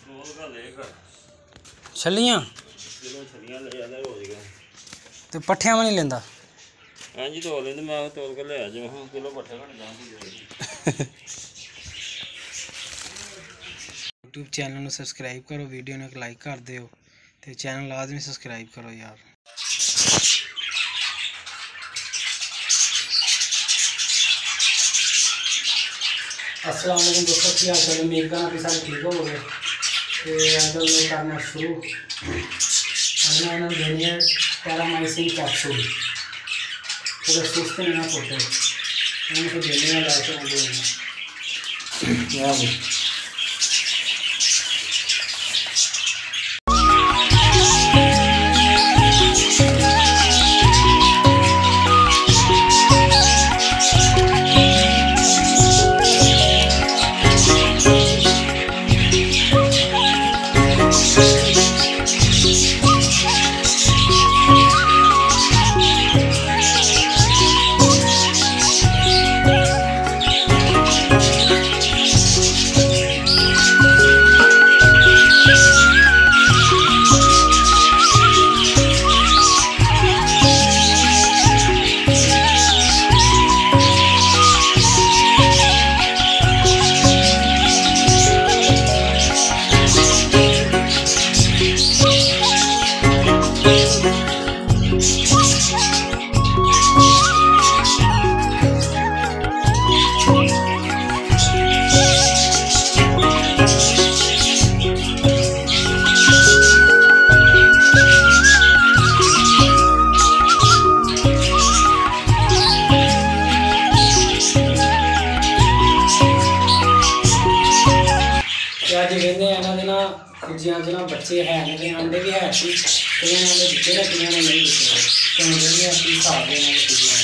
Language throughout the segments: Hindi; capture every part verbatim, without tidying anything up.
छलियां तो पट्ठियां में नहीं लेंदा। हाँ जी तोल लेंदे, मैं तोल के ले आज मैं किलो पट्ठे घट जाऊँ। यूट्यूब चैनल को सब्सक्राइब करो, वीडियो ने लाइक कर दियो तो चैनल लाजमी सब्सक्राइब करो यार। अस्सलाम वालेकुम दोस्तों, की हाल चाल? उम्मीद करना कि सारे ठीक हो गए। तो अगर मैं करना शुरू अगर मैंने देनी है पैरामाइसिन कैप्सूल, थोड़े सुस्त नहीं ना पोते उनको देने में लाके देना। कुजियां जना बच्चे है ने अंडे भी है सी कई अंडे दिते ने कई ने नहीं दिते तो मुझे अपनी हिसाब देना कुजियां।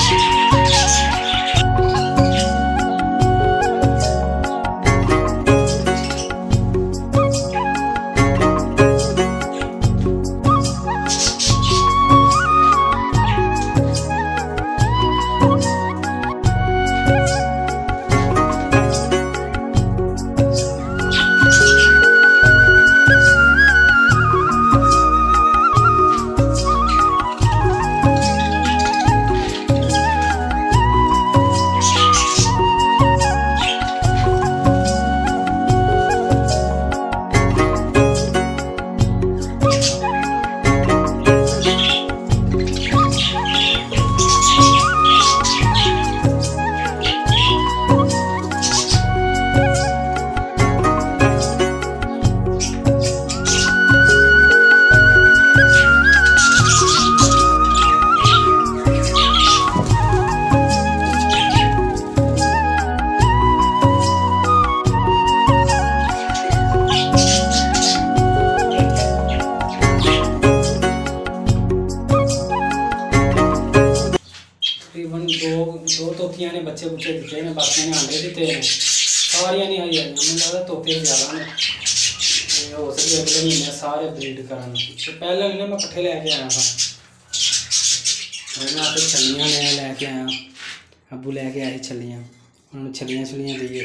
दो दो तोतियां ने बच्चे बुच्चे दिते ने, बाकी ने अंडे दिते ने, सारियां नहीं आई आई। मैंने लगता तोते ज़्यादा ने, हो सके अगले महीने सारे ब्रीड करन। तो पहले ने मैं पट्ठे लेके आया था, मैं आपको छलियां ने लेके आया, अबू लेके आए छलियां, उन्होंने छलियां छलियां दिए।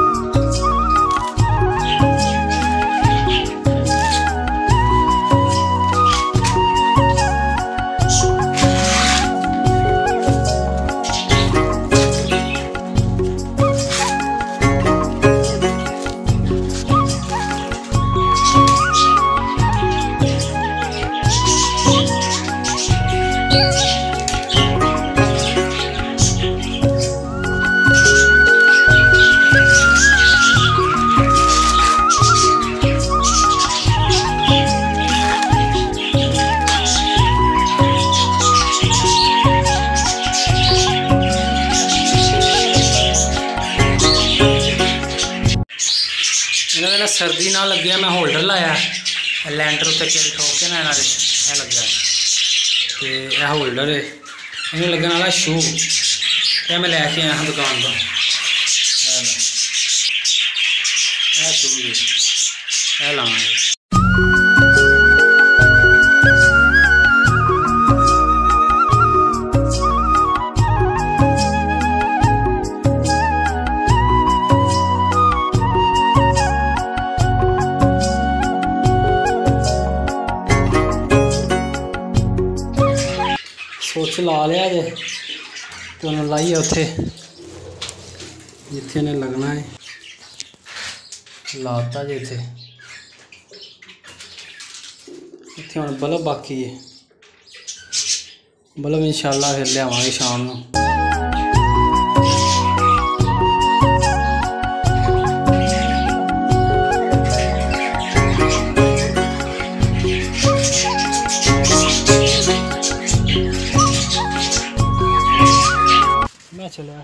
इन्होंने सर्दी ना लगे मैं होल्डर लाया लैंटर उत्ते चिल ठोक के ना इन्होंने यह लग्या तो यह होल्डर है इन्हें लगने वाला शू यह मैं लैके आया दुकान का शू यह लाना स्विच ला लिया जे तो उन्हें लाइए उत्थे जिथे ने लगना है लाता जे इत्थे इत्थे हुण बल्ब बाकी है बल्ब इंशाल्लाह फिर लियावांगे शाम नूं। मैं चलिया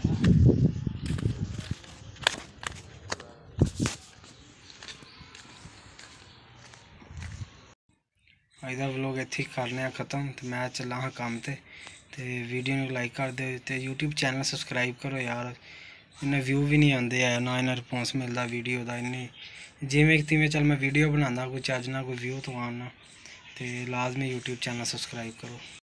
अज का व्लॉग इत्थे करने खत्म। तो मैं चला हाँ काम ते ते वीडियो नूं लाइक कर दो ते यूट्यूब चैनल सबसक्राइब करो यार। इन्ने व्यू भी नहीं आते है ना इन्ना रिस्पॉन्स मिलता वीडियो का इन्नी जिमें तिमें चल मैं वीडियो बनाना कोई चज ना कोई व्यू तो आना। तो लाजमी यूट्यूब चैनल सबसक्राइब करो।